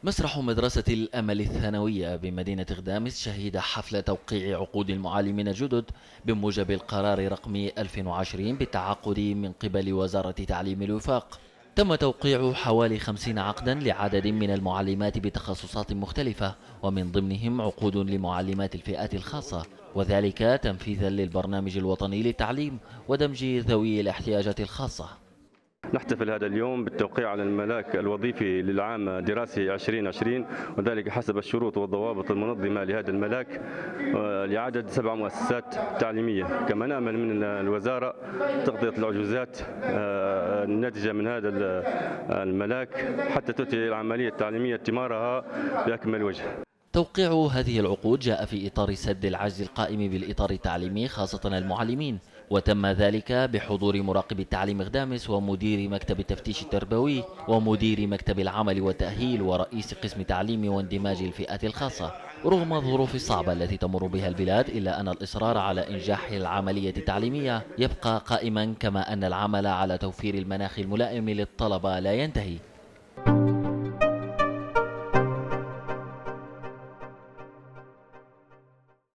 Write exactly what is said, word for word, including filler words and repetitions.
مسرح مدرسة الأمل الثانوية بمدينة غدامس شهد حفل توقيع عقود المعلمين الجدد بموجب القرار رقم ألف وعشرين بالتعاقد من قبل وزارة تعليم الوفاق. تم توقيع حوالي خمسين عقدا لعدد من المعلمات بتخصصات مختلفة، ومن ضمنهم عقود لمعلمات الفئات الخاصة، وذلك تنفيذا للبرنامج الوطني للتعليم ودمج ذوي الاحتياجات الخاصة. نحتفل هذا اليوم بالتوقيع على الملاك الوظيفي للعام الدراسي ألفين وعشرين، وذلك حسب الشروط والضوابط المنظمة لهذا الملاك لعدد سبع مؤسسات تعليمية. كما نأمل من الوزارة تغطية العجوزات الناتجة من هذا الملاك حتى تؤتي العملية التعليمية ثمارها بأكمل وجه. توقيع هذه العقود جاء في إطار سد العجز القائم بالإطار التعليمي خاصة المعلمين، وتم ذلك بحضور مراقب التعليم غدامس ومدير مكتب التفتيش التربوي ومدير مكتب العمل والتأهيل ورئيس قسم تعليم واندماج الفئات الخاصة. رغم الظروف الصعبة التي تمر بها البلاد، إلا أن الإصرار على إنجاح العملية التعليمية يبقى قائما، كما أن العمل على توفير المناخ الملائم للطلبة لا ينتهي.